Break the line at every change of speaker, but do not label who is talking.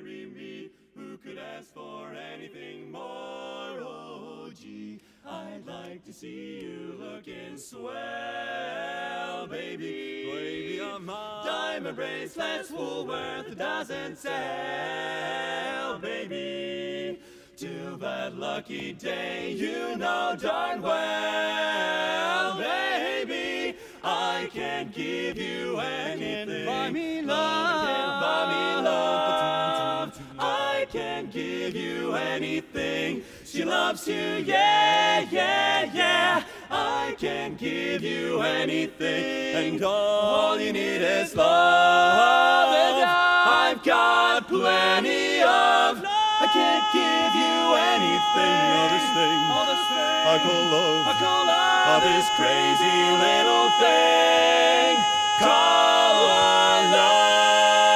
marry me. Who could ask for anything more? Oh, gee, I'd like to see you looking swell, baby. Baby, I'm mine. Diamond bracelets, Woolworth, a dozen sell, baby. Till that lucky day, you know darn well, baby, I can't give you anything. Buy me love. Can't buy me love. I can't give you anything. She loves you, yeah, yeah, yeah. I can't give you anything. And all you need is love. And I've got plenty of. I can't give you anything. All this thing I call love. This crazy little thing called love.